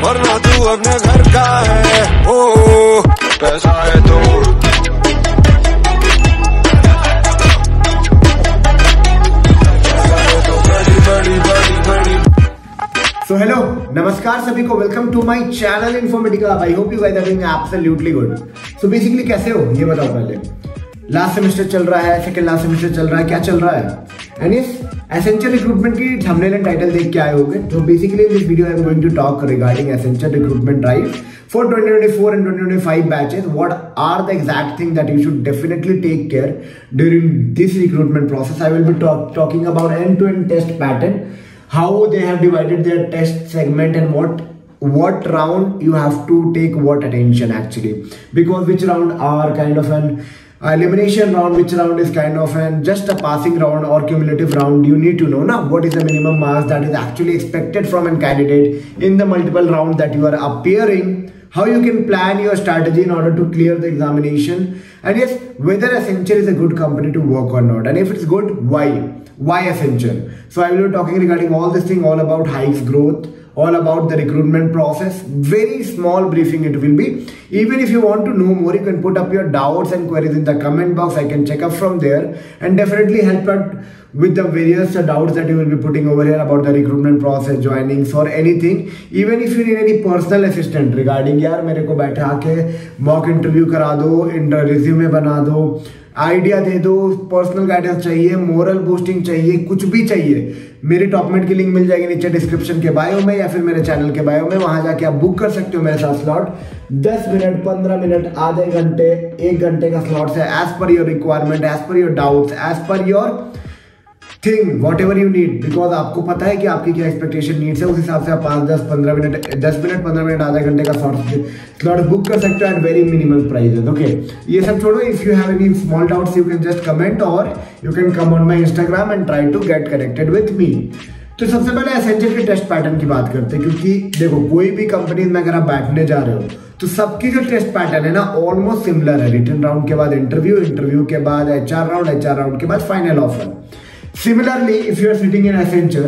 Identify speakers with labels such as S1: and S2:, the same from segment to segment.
S1: वरना तू अपने घर का है। ओ पैसा है तो
S2: So hello, नमस्कार सभी को, welcome to my channel Informatical. I hope you guys are doing absolutely good. So basically कैसे हो ये बताओ पहले। लास्ट सेमेस्टर चल रहा है, सेकंड लास्ट सेमेस्टर चल रहा है, क्या चल रहा है? एंड इस एसेंशियल रिक्रूटमेंट की थंबनेल एंड टाइटल देख के आए होंगे। तो basically in this video I am going to talk regarding essential recruitment drive for 2024 and 2025 batches. What are the exact things that you should definitely take care during this recruitment process? I will be talking about end-to-end test pattern, how they have divided their test segment, and what round you have to take what attention actually, because which round are kind of an elimination round, which round is kind of an just a passing round or cumulative round. You need to know now what is the minimum marks that is actually expected from a candidate in the multiple rounds that you are appearing, how you can plan your strategy in order to clear the examination, and yes, whether Accenture is a good company to work or not, and if it's good, why Accenture. So I will be talking regarding all this thing, all about Hikes growth, all about the recruitment process. Very small briefing it will be. Even if you want to know more, you can put up your doubts and queries in the comment box. I can check up from there and definitely help out with the various doubts that you will be putting over here about the recruitment process, joinings or anything. Even if you need any personal assistant regarding यार मेरे को बैठा के mock interview करा दो, resume बना दो, idea दे दो, पर्सनल गाइडेंस चाहिए, मोरल बूस्टिंग चाहिए, कुछ भी चाहिए, मेरी टॉपमेट की लिंक मिल जाएगी नीचे डिस्क्रिप्शन के बायो में या फिर मेरे चैनल के बायो में। वहां जाके आप बुक कर सकते हो मेरे साथ स्लॉट। 10 मिनट, 15 मिनट, आधे घंटे, 1 घंटे का स्लॉट है, as per your requirement, as per your doubts, as per your thing, whatever you need, because आपको पता है कि आपकी क्या एक्सपेक्टेशन नीड्स है, उस हिसाब से आप 5, 10, 15 मिनट, 10 मिनट, 15 मिनट, आधा घंटे का स्लॉट बुक कर सकते हो at very minimal prices. Okay, ये सब छोड़ो। If you have any small doubts you can just comment और you can come on my Instagram and try to get connected with me. तो सबसे पहले एसेंशियल के टेस्ट पैटर्न की बात करते हैं, क्योंकि देखो कोई भी कंपनी में अगर आप बैठने जा रहे हो तो सबकी जो टेस्ट पैटर्न है ना ऑलमोस्ट सिमिलर है। रिटन राउंड के बाद इंटरव्यू, इंटरव्यू के बाद HR राउंड, HR राउंड के बाद final offer. Similarly, if you are sitting in Accenture,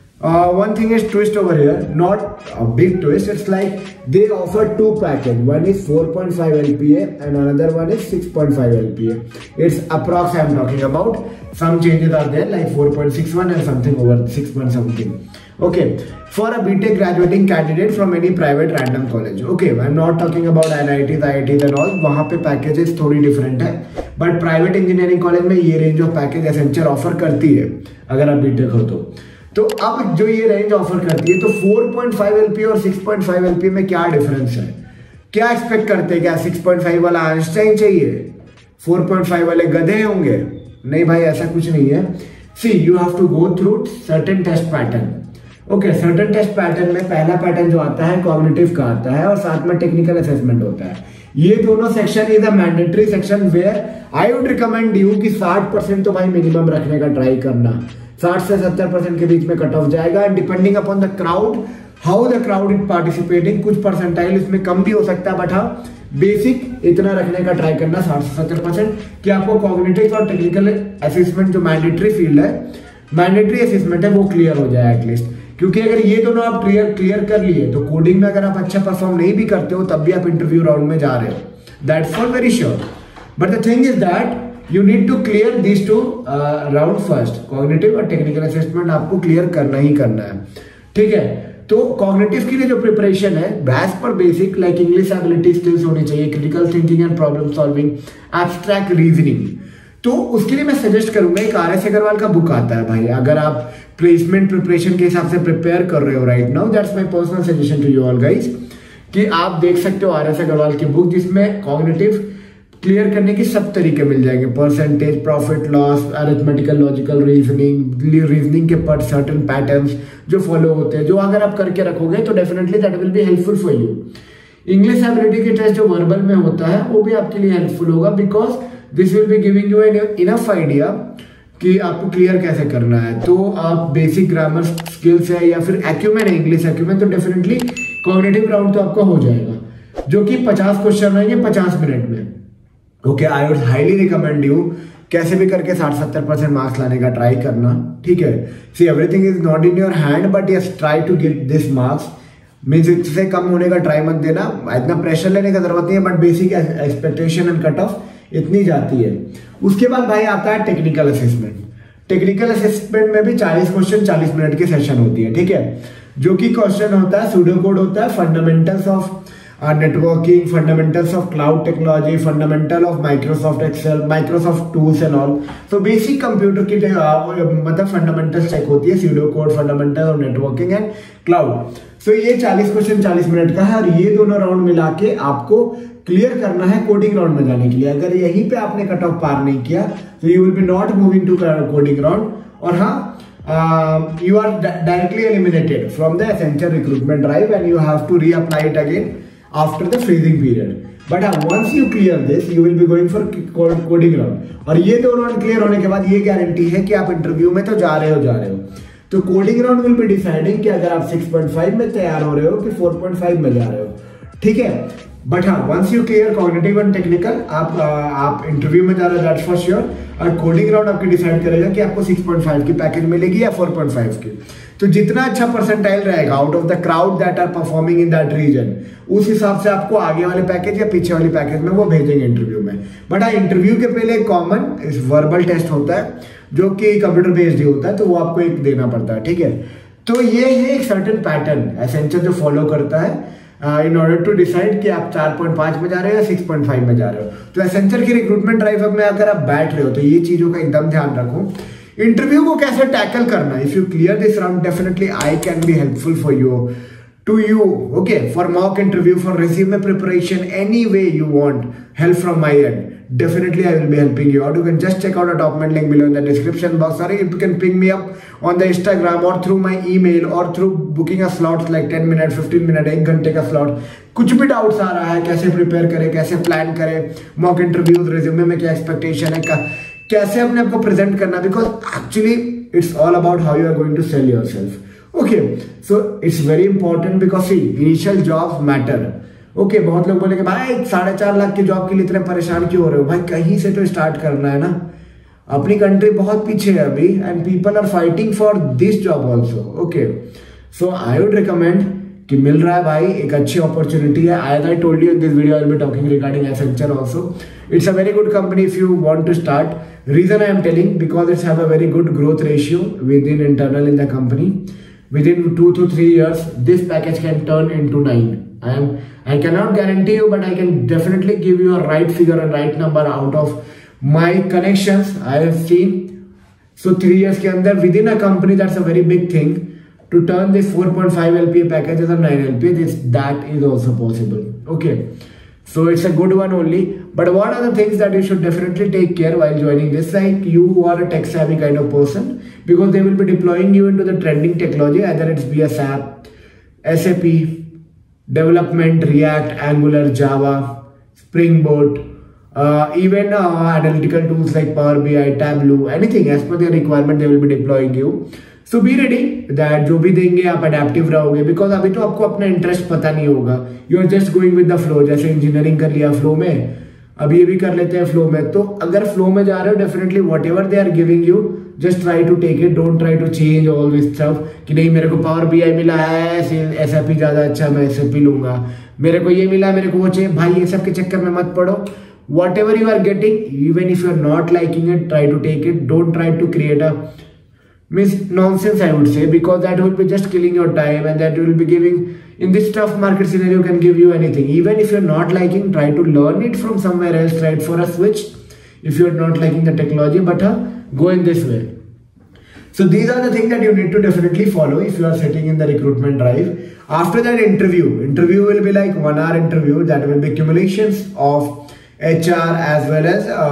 S2: one thing is twist over here, not a big twist. It's like they offer 2 packages. One is 4.5 LPA and another one is 6.5 LPA. It's approx I am talking about. Some changes are there like 4.61 and something over 6 point something. Okay, for a BTech graduating candidate from any private random college. Okay, I'm not talking about NITs, IITs and all. वहाँ पे packages थोड़ी different है, but private engineering college में ये range of package Accenture offer करती है अगर आप BTech हो तो अब जो ये रेंज ऑफर करती है, तो 4.5 LPA और 6.5 LPA में क्या डिफरेंस है? क्या एक्सपेक्ट करते हैं? क्या 6.5 वाला आइंस्टाइन चाहिए, 4.5 वाले गधे होंगे? नहीं भाई, ऐसा कुछ नहीं है। See you have to go through certain test pattern. Okay, certain test pattern में पहला पैटर्न जो आता है कॉग्निटिव का आता है और साथ में टेक्निकल असेसमेंट होता है। ये दोनों section is a mandatory section where I would recommend you कि 60% तो भाई मिनिमम रखने का ट्राई करना। 60 से 70% के बीच में कट ऑफ जाएगा, and depending upon the crowd, how the crowd is participating, कुछ परसेंटाइल इसमें कम भी हो सकता है, बट हाँ बेसिक इतना रखने का ट्राई करना 60 से 70% कि आपको कॉग्निटिव और टेक्निकल असेसमेंट जो मैंडेटरी फील्ड है, मैंडेटरी असेसमेंट है, वो क्लियर हो जाए एटलीस्ट। क्योंकि अगर ये दोनों आप क्लियर कर लिए तो कोडिंग में अगर आप अच्छा परफॉर्म नहीं भी करते हो तब भी आप इंटरव्यू राउंड में जा रहे हो, that's for very sure. But the thing is that you need to clear these 2 round first, cognitive और technical assessment आपको clear करना ही करना है, ठीक है। तो cognitive के लिए जो preparation है, as per basic like English ability skills होनी चाहिए, critical thinking and problem solving, abstract reasoning। तो उसके लिए मैं सजेस्ट करूंगा एक RS अग्रवाल का बुक आता है भाई, अगर आप प्लेसमेंट प्रिपरेशन के हिसाब से प्रिपेयर कर रहे हो right now, that's my personal suggestion to you all guys, कि आप देख सकते हो RS अग्रवाल की बुक, जिसमें कॉग्निटिव क्लियर करने के सब तरीके मिल जाएंगे, percentage, profit loss, arithmetical, logical reasoning के पर सर्टेन पैटर्न्स जो फॉलो होते हैं, जो अगर आप करके रखोगे तो definitely that will be helpful for you. English ability के टेस्ट जो वर्बल में होता है वो भी आपके लिए हेल्पफुल होगा, because this will be giving you enough idea कि आपको क्लियर कैसे करना है। तो आप बेसिक ग्रामर स्किल्स है या फिर एक्यूमेन है, इंग्लिश एक्यूमेन, तो डेफिनेटली कॉग्निटिव राउंड तो आपका हो जाएगा, जो कि 50 क्वेश्चन रहेंगे 50 मिनट में। Okay, I would highly recommend you कैसे भी करके 60-70% मार्क्स लाने का ट्राई करना, ठीक है। See everything is not in your hand, but yes try to get this marks means इससे कम होने का ट्राई मत देना, इतना प्रेशर लेने का जरूरत नहीं है, but basic expectation and cut off इतनी जाती है। उसके बाद भाई आता है टेक्निकल असेसमेंट। टेक्निकल असेसमेंट में भी 40 क्वेश्चन 40 मिनट की सेशन होती है, ठीक है, जो कि क्वेश्चन होता है सूडो कोड होता है, fundamentals of networking, fundamentals of cloud technology, fundamental of Microsoft Excel, Microsoft tools and all. तो बेसिक कंप्यूटर की मतलब फंडामेंटल्स चेक होती है, सूडो कोड, फंडामेंटल और नेटवर्किंग एंड क्लाउड। सो ये 40 क्वेश्चन 40 मिनट का है, और ये दोनों राउंड मिला के आपको क्लियर करना है कोडिंग राउंड में जाने के लिए। अगर यहीं पे आपने कट ऑफ पार नहीं किया तो you will be not moving to coding round, और हाँ you are directly eliminated from the Accenture recruitment drive and you have to reapply it again after the freezing period. But once you clear this, you will be going for coding round. और ये दो round clear होने के बाद ये guarantee है कि आप इंटरव्यू में तो जा रहे हो। तो coding round will be deciding कि अगर आप 6.5 में तैयार हो रहे हो कि 4.5 में जा रहे हो, ठीक है। बट हाँ, once you clear cognitive and technical, आप इंटरव्यू में जा रहे हो, दैट्स फॉर श्योर। और कोडिंग राउंड आपके डिसाइड करेगा कि आपको 6.5 की पैकेज मिलेगी या 4.5 की। तो जितना अच्छा परसेंटाइल रहेगा out of the crowd that are performing in that region, उस हिसाब से आपको आगे वाले पैकेज या पीछे वाले पैकेज में वो भेजेंगे इंटरव्यू में। बट हाँ, इंटरव्यू के पहले एक कॉमन वर्बल टेस्ट होता है जो कि कंप्यूटर बेस्ड ही होता है, तो वो आपको एक देना पड़ता है, ठीक है। तो ये है एक सर्टेन पैटर्न एसेंचर जो फॉलो करता है इन ऑर्डर टू डिसाइड कि आप 4.5 में जा रहे हो या 6.5 में जा रहे हो। तो एसेंचर की रिक्रूटमेंट ड्राइव में अगर आप बैठ रहे हो तो ये चीजों का एकदम ध्यान रखो। इंटरव्यू को कैसे टैकल करना है, if you clear this round definitely I can be helpful for you to you, okay, for mock interview, for resume preparation, any way you want help from my end, definitely I will be helping you out. You can just check out a document link below in the description box, or you can ping me up on the Instagram or through my email or through booking a slot like 10 minute 15 minute 1 घंटे का slot। कुछ भी doubts आ रहा है, कैसे prepare करें, कैसे plan करें मॉक इंटरव्यूज, रेज्यूमे में क्या एक्सपेक्टेशन है, कैसे अपने आप को प्रेजेंट करना, because actually it's all about how you are going to sell yourself. Okay, so it's very important because see, initial jobs matter. Okay, बहुत लोग बोलेंगे भाई 4.5 लाख की जॉब के लिए इतने परेशान क्यों हो रहे हो? भाई कहीं से तो स्टार्ट करना है ना। अपनी कंट्री बहुत पीछे है अभी, and people are fighting for this job also. Okay, so I would recommend कि मिल रहा है भाई, एक अच्छी अपॉर्चुनिटी है। As I told you in this video, I will be talking regarding Accenture also. It's a very good company if you want to start. Reason I am telling, because it's have a very good growth ratio within internal in the company. Within 2 to 3 years, this package can turn into 9. I cannot guarantee you, but I can definitely give you a right figure and right number out of my connections I have seen. So 3 years के अंदर within a company, that's a very big thing. To turn this 4.5 LPA package as a 9 LPA, that is also possible. Okay, so it's a good one only. But what are the things that you should definitely take care while joining this? Like you are a tech savvy kind of person, because they will be deploying you into the trending technology, either it's be a SAP, development, React, Angular, Java, Spring Boot, even analytical tools like Power BI, Tableau, anything as per their requirement they will be deploying you. So be ready that जो भी देंगे आप adaptive रहोगे, because अभी तो आपको अपना interest पता नहीं होगा, you are just going with the flow. जैसे इंजीनियरिंग कर लिया फ्लो में, अब ये भी कर लेते हैं फ्लो में। तो अगर फ्लो में जा रहे हो, definitely whatever they are giving you, just try to take it, don't try to change all this stuff कि नहीं मेरे को पावर बीआई मिला है, SAP ज्यादा अच्छा, मैं SAP लूंगा, मेरे को ये मिला, मेरे को वो चाहिए। भाई ये सब के चक्कर में मत पड़ो। whatever you are getting, even if you are not liking it, try to take it. Don't try to create a nonsense, I would say, because that will be just killing your time, and that will be giving, in this tough market scenario, can give you anything. Even if you're not liking, try to learn it from somewhere else, try it for a switch if you're not liking the technology, but go in this way. So these are the things that you need to definitely follow if you are sitting in the recruitment drive. After that interview will be like 1 hour interview, that will be accumulations of HR as well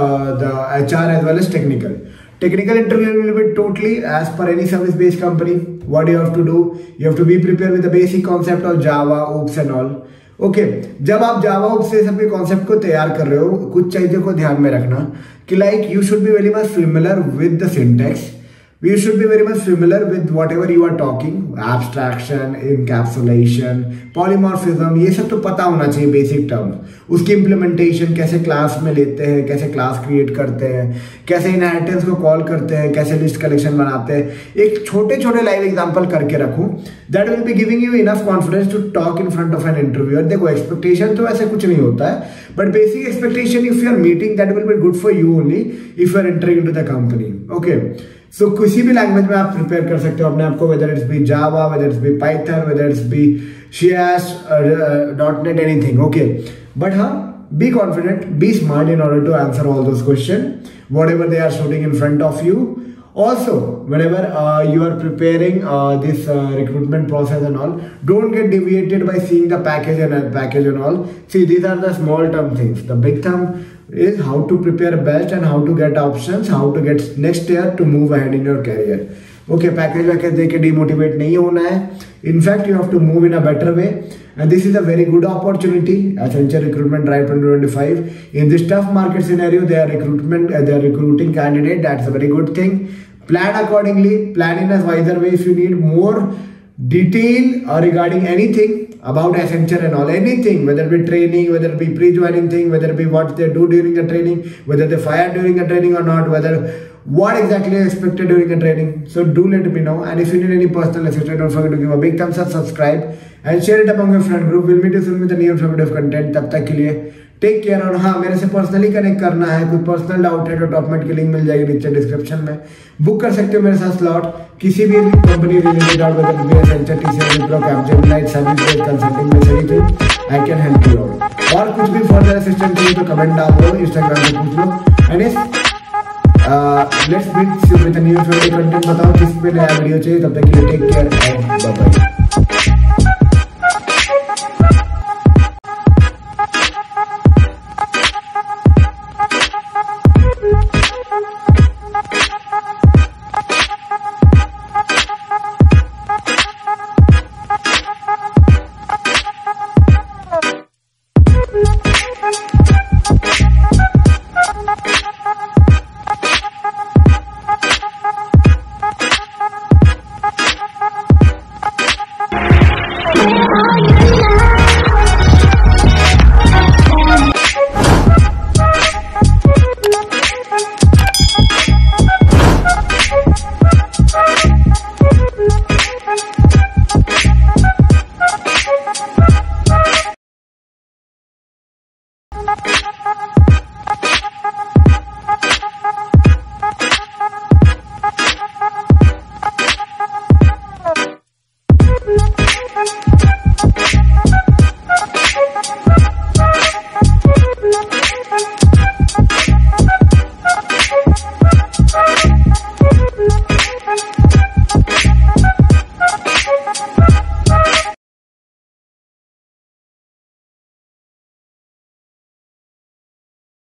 S2: as technical. Technical interview will be totally as per any service-based company. What do you have to do? You have to be prepared with the basic concept of Java, OOPS and all. Okay, जब आप Java, OOPS से सभी concept को तैयार कर रहे हो, कुछ चीजों को ध्यान में रखना कि like you should be very much familiar with the syntax. We should be very much familiar with whatever you are talking, abstraction, encapsulation, polymorphism, ये सब तो पता होना चाहिए बेसिक टर्म्स। उसकी इम्प्लीमेंटेशन कैसे क्लास में लेते हैं, कैसे क्लास क्रिएट करते हैं, कैसे इनहेरिटेंस को कॉल करते हैं, कैसे लिस्ट कलेक्शन बनाते हैं, एक छोटे छोटे लाइव एग्जांपल करके रखूं, that will be giving you enough confidence to talk in front of an interviewer. देखो एक्सपेक्टेशन तो ऐसे कुछ नहीं होता है, but basic expectation if you are meeting that will be good for you only if you are entering into the company. Okay, so किसी भी language में आप प्रिपेयर कर सकते हो अपने आप को, whether it's be Java, whether it's be Python, whether it's be CS, .NET, anything. Okay, but हाँ, be confident, be smart in order to answer all those questions, whatever they are shooting in front of you. Also, whenever you are preparing this recruitment process and all, don't get deviated by seeing the package and all. See, these are the small term things. The big term is how to prepare best and how to get options, how to get next year to move ahead in your career. Okay, package देके demotivate नहीं होना है. In fact, you have to move in a better way. And this is a very good opportunity. Accenture Recruitment Drive 2025. In this tough market scenario, they are recruiting candidate. That's a very good thing. Plan accordingly. Plan in a wiser way. If you need more detail regarding anything about Accenture and all, anything, whether it be training, whether it be pre-joining thing, whether it be what they do during the training, whether they fire during the training or not, whether what exactly is expected during the training. So do let me know. And if you need any personal assistance, don't forget to give a big thumbs up, subscribe and share it among your friend group. We'll meet you soon with a new informative content. तब तक के लिए take care. और हाँ, मेरे से personally connect करना है, कोई पर्सनल डाउट है तो टॉपमेट की लिंक मिल जाएगी नीचे डिस्क्रिप्शन में। बुक कर सकते हो मेरे साथ स्लॉट किसी भी कंपनी रिलेटेड और whether be Accenture, TCS, Wipro, Capgemini, service based consulting में anything I can help you out. और कुछ भी फर्दर असिस्टेंट चाहिए तो कमेंट डाल दो, इंस्टाग्राम पे पूछ लो। And let's meet with new content. बताओ किस पे नया वीडियो चाहिए। तब तक के लिए take care and bye bye.